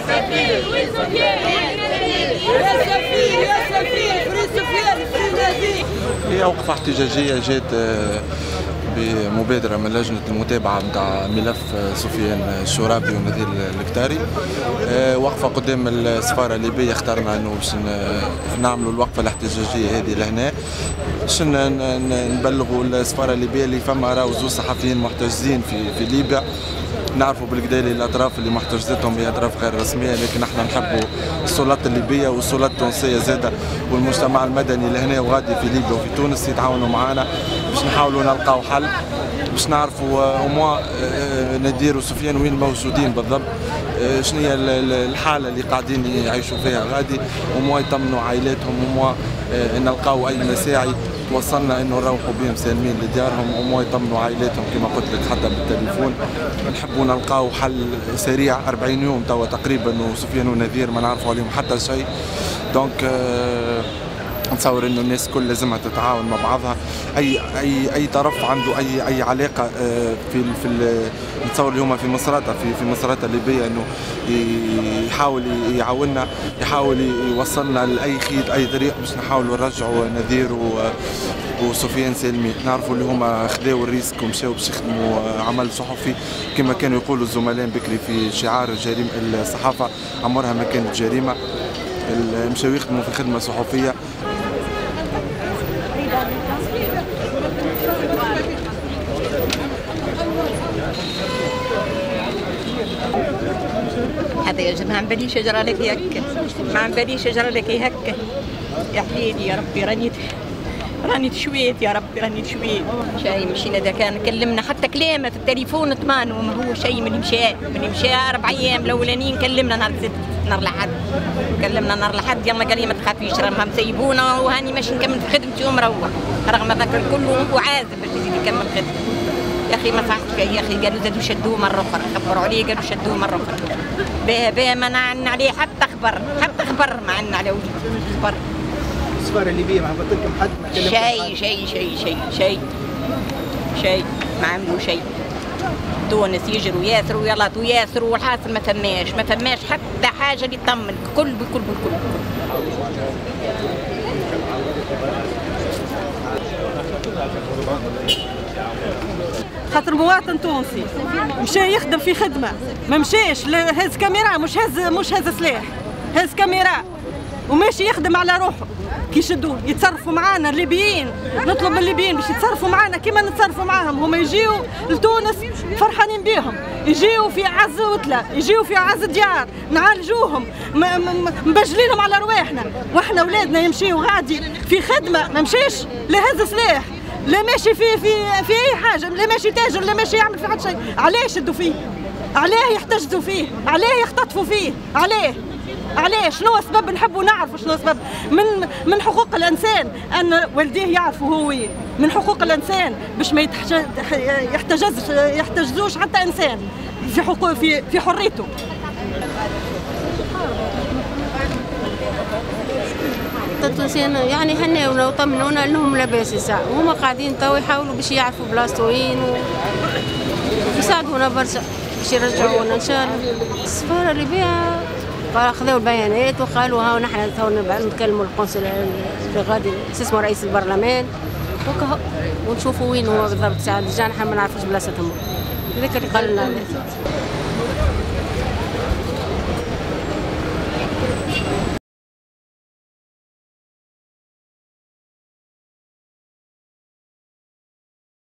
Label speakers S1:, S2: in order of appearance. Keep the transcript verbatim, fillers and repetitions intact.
S1: سفير وين سفيان يا سفير يا سفير فري سفيان فري نادي.
S2: هي وقفة احتجاجية جات بمبادرة من لجنة المتابعة نتاع ملف سفيان الشرابي ونذير الكتاري. وقفة قدام السفارة الليبية، اخترنا انه باش نعملوا الوقفة الاحتجاجية هذه لهنا باش نبلغوا السفارة الليبية اللي فما راهو زوج صحفيين محتجزين في في ليبيا. نعرفوا بالكدا الاطراف اللي محتجزتهم هي اطراف غير رسميه، لكن احنا نحبوا السلطات الليبيه والسلطات التونسيه زاده والمجتمع المدني لهنا وغادي في ليبيا وفي تونس يتعاونوا معنا باش نحاولوا نلقاو حل، باش نعرفوا أموا نذير وسفيان وين موجودين بالضبط، شنو هي الحاله اللي قاعدين يعيشوا فيها غادي، أموا يطمنوا عائلاتهم، أموا نلقاو اي مساعي توصلنا انه نروحوا بهم سالمين لديارهم، وما يطمنوا عائلاتهم كما قلت لك حتى بالتليفون. نحبوا نلقاو حل سريع، أربعين يوم توا تقريبا وسفيان ونذير ما نعرفوا عليهم حتى شيء. دونك آه نتصور انه الناس كل لازمها تتعاون مع بعضها، اي اي اي طرف عنده اي اي علاقه في في نتصور اللي هما في مصراتة في في مصراتة الليبيه انه يحاول يعاوننا، يحاول يوصلنا لاي خيط اي طريق باش نحاولوا نرجعوا نذير وسفيان سالمين. نعرفوا اللي هما خذاو الريسك ومشاو باش يخدموا عمل صحفي كما كانوا يقولوا الزملاء بكري في شعار الجريمه الصحافه عمرها ما كانت جريمه، مشاو يخدموا في خدمه صحفيه.
S3: هذا يا جماعة ما بالي شجرة لك هكا، ما عم بالي شجرة لك هكا يا حليلي يا ربي، راني راني تشويت يا ربي، راني تشويت شيء. مشينا دا كان كلمنا حتى كلامه في التليفون طمان، وما هو شيء من مشى من مشى أربع أيام الأولانيين كلمنا نهار السبت نهار الأحد، كلمنا نهار الأحد يلا قال لي ما تخافيش راهم مسيبونا وهاني ماشي نكمل في خدمتي ومروح، رغم ذاك الكل وعازب باش يزيد يكمل خدمتي. يا اخي ما صحتش يا اخي، قالوا زادوا شدوه مره اخرى، خبروا عليه قالوا شدوه مره اخرى. باه باه ما عنا عليه حتى خبر، حتى خبر ما عنا عليه خبر.
S4: السفاره الليبيه ما عملت لكم حد؟
S3: شيء شيء شيء شيء شيء شيء ما عملوا شيء. تونس يجروا ياسروا يلطوا ياسروا والحاصل ما فماش ما فماش حتى حاجه اللي تطمن، كل بكل بكل.
S5: خاطر مواطن تونسي مشى يخدم في خدمه، ما مشاش هز كاميرا، مش هز مش هز سلاح، هز كاميرا وماشي يخدم على روحه. كي يشدوه يتصرفوا معانا الليبيين، نطلب من الليبيين باش يتصرفوا معانا كيما نتصرفوا معاهم، هما يجيو لتونس فرحانين بيهم، يجيو في عز وتله، يجيو في عز ديار، نعالجوهم مبجلينهم على رواحنا، واحنا ولادنا يمشيو غادي في خدمه، ما مشيش لا هز سلاح لا ماشي في في في اي حاجه، لا ماشي تاجر لا ماشي يعمل في حد شيء. علاه يشدوا فيه؟ علاه يحتجزوا فيه؟ علاه يختطفوا فيه؟ علاه؟ علاه؟ شنو السبب؟ نحبوا نعرفوا شنو السبب. من من حقوق الانسان ان والديه يعرفوا هو وين، من حقوق الانسان باش ما يحتجز يحتجزوش حتى انسان في حقوق في في حريته.
S6: التونسيين يعني هناونا وطمنونا انهم لاباس ساعة، وهما قاعدين توا يحاولوا باش يعرفوا بلاصتو وين ويساعدونا برشا باش يرجعونا ان شاء الله. السفارة الليبية خذوا البيانات وقالوا ها نحن تو نكلموا القنصل اللي غادي اسمه رئيس البرلمان وكهو ونشوفوا وين هو بالضبط ساعة ديجا نحن ما نعرفوش بلاصتهم، هذاك اللي قال لنا.